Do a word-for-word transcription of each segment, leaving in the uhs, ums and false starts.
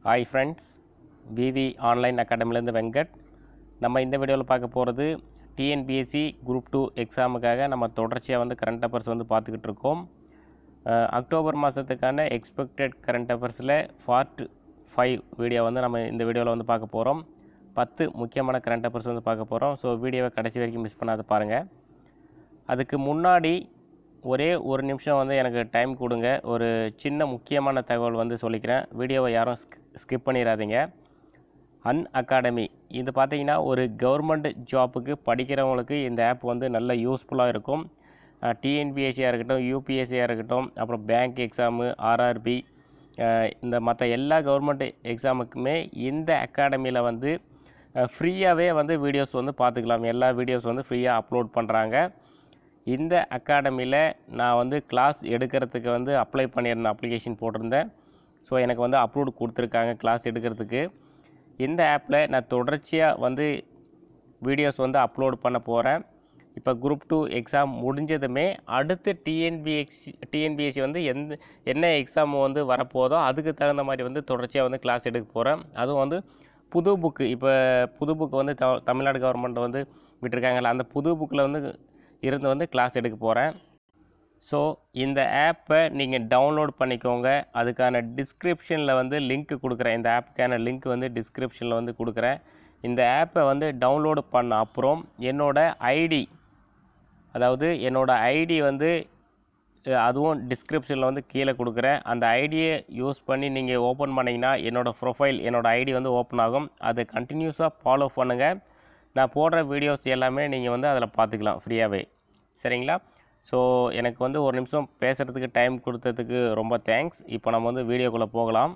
Hi friends, V V Online Academy இருந்து வெங்கட். நம்ம இந்த வீடியோவில் பார்க்க போகிறது T N P S C Group two எக்ஸாமுக்காக நம்ம தொடர்ச்சியாக வந்து கரண்ட் அஃபேர்ஸ் வந்து பார்த்துக்கிட்டு இருக்கோம். அக்டோபர் மாதத்துக்கான எக்ஸ்பெக்டட் கரண்ட் அஃபேர்ஸில் பார்ட் ஃபைவ் வீடியோ வந்து நம்ம இந்த வீடியோவில் வந்து பார்க்க போகிறோம். பத்து முக்கியமான கரண்ட் அஃபேர்ஸ் வந்து பார்க்க போகிறோம். ஸோ வீடியோவை கடைசி வரைக்கும் மிஸ் பண்ணாத பாருங்கள். அதுக்கு முன்னாடி ஒரே ஒரு நிமிஷம் வந்து எனக்கு டைம் கொடுங்க. ஒரு சின்ன முக்கியமான தகவல் வந்து சொல்லிக்கிறேன். வீடியோவை யாரும் ஸ்கிப் பண்ணிடாதீங்க. அன் அகாடமி இது பார்த்திங்கன்னா ஒரு கவர்மெண்ட் ஜாப்புக்கு படிக்கிறவங்களுக்கு இந்த ஆப் வந்து நல்ல யூஸ்ஃபுல்லாக இருக்கும். டிஎன்பிஎஸ்சியாக இருக்கட்டும், யூபிஎஸ்சியாக இருக்கட்டும், அப்புறம் பேங்க் எக்ஸாமு, ஆர்ஆர்பி, இந்த மற்ற எல்லா கவர்மெண்ட் எக்ஸாமுக்குமே இந்த அகாடமியில் வந்து ஃப்ரீயாகவே வந்து வீடியோஸ் வந்து பார்த்துக்கலாம். எல்லா வீடியோஸ் வந்து ஃப்ரீயாக அப்லோட் பண்ணுறாங்க. இந்த அகாடமியில் நான் வந்து கிளாஸ் எடுக்கிறதுக்கு வந்து அப்ளை பண்ணியிருந்தேன், அப்ளிகேஷன் போட்டிருந்தேன். ஸோ எனக்கு வந்து அப்லோட் கொடுத்துருக்காங்க கிளாஸ் எடுக்கிறதுக்கு. இந்த ஆப்பில் நான் தொடர்ச்சியாக வந்து வீடியோஸ் வந்து அப்லோட் பண்ண போகிறேன். இப்போ குரூப் டூ எக்ஸாம் முடிஞ்சதுமே அடுத்து டிஎன்பிஎஸ்சி டிஎன்பிஎஸ்சி வந்து எந்த என்ன எக்ஸாம் வந்து வரப்போதோ அதுக்கு தகுந்த மாதிரி வந்து தொடர்ச்சியாக வந்து கிளாஸ் எடுக்க போகிறேன். அதுவும் வந்து புது புக்கு, இப்போ புது புக்கு வந்து த தமிழ்நாடு கவர்மெண்ட் வந்து விட்டுருக்காங்கல்ல, அந்த புது புக்கில் வந்து இருந்து வந்து கிளாஸ் எடுக்க போகிறேன். ஸோ இந்த ஆப்பை நீங்கள் டவுன்லோட் பண்ணிக்கோங்க. அதுக்கான டிஸ்கிரிப்ஷனில் வந்து லிங்க் கொடுக்குறேன். இந்த ஆப்புக்கான லிங்க் வந்து டிஸ்கிரிப்ஷனில் வந்து கொடுக்குறேன். இந்த ஆப்பை வந்து டவுன்லோடு பண்ண அப்புறம் என்னோடய ஐடி, அதாவது என்னோடய ஐடி வந்து அதுவும் டிஸ்கிரிப்ஷனில் வந்து கீழே கொடுக்குறேன். அந்த ஐடியை யூஸ் பண்ணி நீங்கள் ஓப்பன் பண்ணிங்கன்னா என்னோடய ப்ரொஃபைல், என்னோடய ஐடி வந்து ஓப்பன் ஆகும். அதை கண்டினியூஸாக ஃபாலோ பண்ணுங்கள். நான் போடுற வீடியோஸ் எல்லாமே நீங்கள் வந்து அதில் பார்த்துக்கலாம் ஃப்ரீயாகவே. சரிங்களா? ஸோ எனக்கு வந்து ஒரு நிமிஷம் பேசுகிறதுக்கு டைம் கொடுத்ததுக்கு ரொம்ப தேங்க்ஸ். இப்போ நம்ம வந்து வீடியோக்குள்ளே போகலாம்.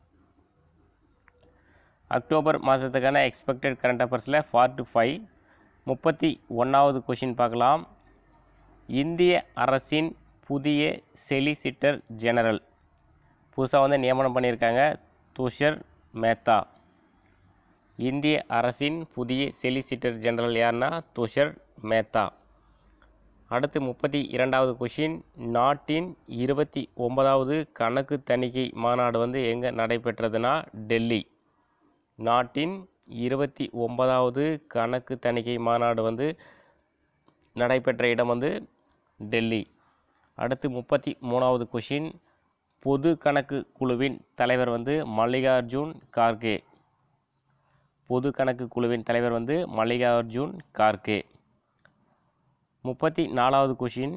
அக்டோபர் மாதத்துக்கான எக்ஸ்பெக்டட் கரண்ட் அஃபேர்ஸில் பார்ட் ஃபைவ் முப்பத்தி ஒன்றாவது கொஷின் பார்க்கலாம். இந்திய அரசின் புதிய சொலிசிட்டர் ஜெனரல் புதுசாக வந்து நியமனம் பண்ணியிருக்காங்க, துஷர் மேத்தா. இந்திய அரசின் புதிய சொலிசிட்டர் ஜெனரல் யாருன்னா துஷர் மேத்தா. அடுத்து முப்பத்தி இரண்டாவது கொஷின், நாட்டின் இருபத்தி ஒன்பதாவது கணக்கு தணிக்கை மாநாடு வந்து எங்கே நடைபெற்றதுன்னா டெல்லி. நாட்டின் இருபத்தி ஒன்பதாவது கணக்கு தணிக்கை மாநாடு வந்து நடைபெற்ற இடம் வந்து டெல்லி. அடுத்து முப்பத்தி மூணாவது கொஷின், பொது கணக்கு குழுவின் தலைவர் வந்து மல்லிகார்ஜுன் கார்கே. பொது கணக்கு குழுவின் தலைவர் வந்து மல்லிகார்ஜுன் கார்கே. முப்பத்தி நாலாவது கொஷின்,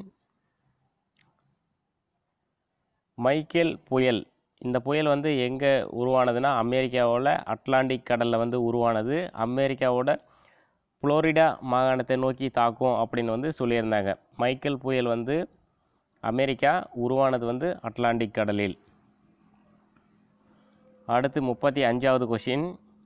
மைக்கேல் புயல். இந்த புயல் வந்து எங்கே உருவானதுன்னா அமெரிக்காவோட அட்லாண்டிக் கடலில் வந்து உருவானது. அமெரிக்காவோட புளோரிடா மாகாணத்தை நோக்கி தாக்கும் அப்படின்னு வந்து சொல்லியிருந்தாங்க. மைக்கேல் புயல் வந்து அமெரிக்கா, உருவானது வந்து அட்லாண்டிக் கடலில். அடுத்து முப்பத்தி அஞ்சாவது கொஷின்,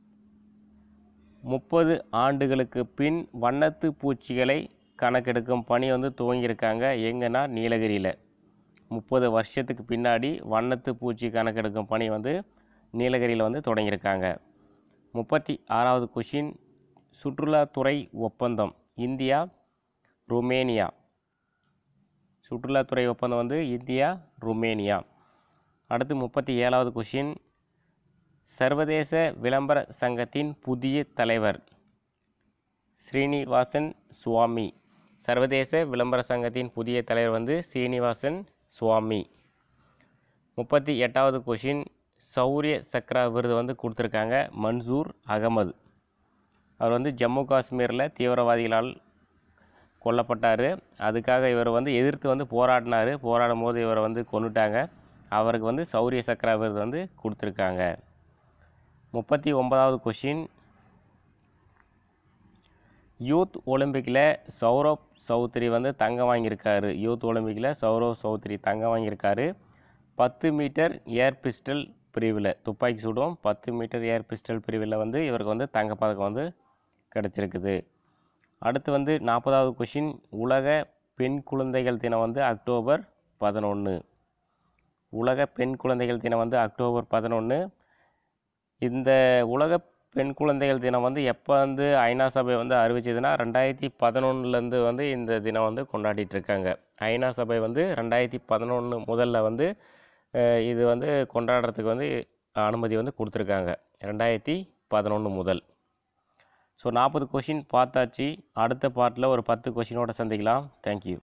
முப்பது ஆண்டுகளுக்கு பின் வண்ணத்து பூச்சிகளை கணக்கெடுக்கும் பணி வந்து துவங்கியிருக்காங்க. எங்கன்னா நீலகிரியில். முப்பது வருஷத்துக்கு பின்னாடி வண்ணத்து பூச்சி கணக்கெடுக்கும் பணி வந்து நீலகிரியில் வந்து தொடங்கியிருக்காங்க. முப்பத்தி ஆறாவது கொஷின், சுற்றுலாத்துறை ஒப்பந்தம் இந்தியா ருமேனியா. சுற்றுலாத்துறை ஒப்பந்தம் வந்து இந்தியா ருமேனியா. அடுத்து முப்பத்தி ஏழாவது கொஷின், சர்வதேச விளம்பர சங்கத்தின் புதிய தலைவர் ஸ்ரீனிவாசன் சுவாமி. சர்வதேச விளம்பர சங்கத்தின் புதிய தலைவர் வந்து ஸ்ரீனிவாசன் சுவாமி. முப்பத்தி எட்டாவது கொஷின், சௌரிய சக்ரா விருது வந்து கொடுத்துருக்காங்க மன்சூர் அகமது. அவர் வந்து ஜம்மு காஷ்மீரில் தீவிரவாதிகளால் கொல்லப்பட்டார். அதுக்காக இவர் வந்து எதிர்த்து வந்து போராடினார். போராடும் போது இவரை வந்து கொன்னுட்டாங்க. அவருக்கு வந்து சௌரிய சக்ரா விருது வந்து கொடுத்துருக்காங்க. முப்பத்தி ஒன்பதாவது கொஷின், யூத் ஒலிம்பிக்கில் சௌரவ் சௌத்ரி வந்து தங்கம் வாங்கியிருக்காரு. யூத் ஒலிம்பிக்கில் சௌரவ் சௌத்ரி தங்கம் வாங்கியிருக்காரு. பத்து மீட்டர் ஏர் பிஸ்டல் பிரிவில், துப்பாக்கி சுடும் பத்து மீட்டர் ஏர் பிஸ்டல் பிரிவில் வந்து இவருக்கு வந்து தங்கப்பதக்கம் வந்து கிடச்சிருக்குது. அடுத்து வந்து நாற்பதாவது கொஷின், உலக பெண் குழந்தைகள் தினம் வந்து அக்டோபர் பதினொன்று. உலக பெண் குழந்தைகள் தினம் வந்து அக்டோபர் பதினொன்று. இந்த உலக பெண் குழந்தைகள் தினம் வந்து எப்போ வந்து ஐநா சபை வந்து அறிவிச்சதுன்னா ரெண்டாயிரத்தி பதினொன்றுலேருந்து வந்து இந்த தினம் வந்து கொண்டாடிட்டு இருக்காங்க. ஐநா சபை வந்து ரெண்டாயிரத்தி பதினொன்று முதல்ல வந்து இது வந்து கொண்டாடுறதுக்கு வந்து அனுமதி வந்து கொடுத்துருக்காங்க ரெண்டாயிரத்தி பதினொன்று முதல். ஸோ நாற்பது கொஷின் பார்த்தாச்சு. அடுத்த பார்ட்டில் ஒரு பத்து கொஷினோட சந்திக்கலாம். தேங்க்யூ.